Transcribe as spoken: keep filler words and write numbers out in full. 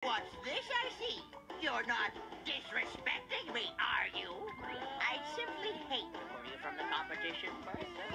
What's this I see? You're not disrespecting me, are you? I simply hate to pull you from the competition further.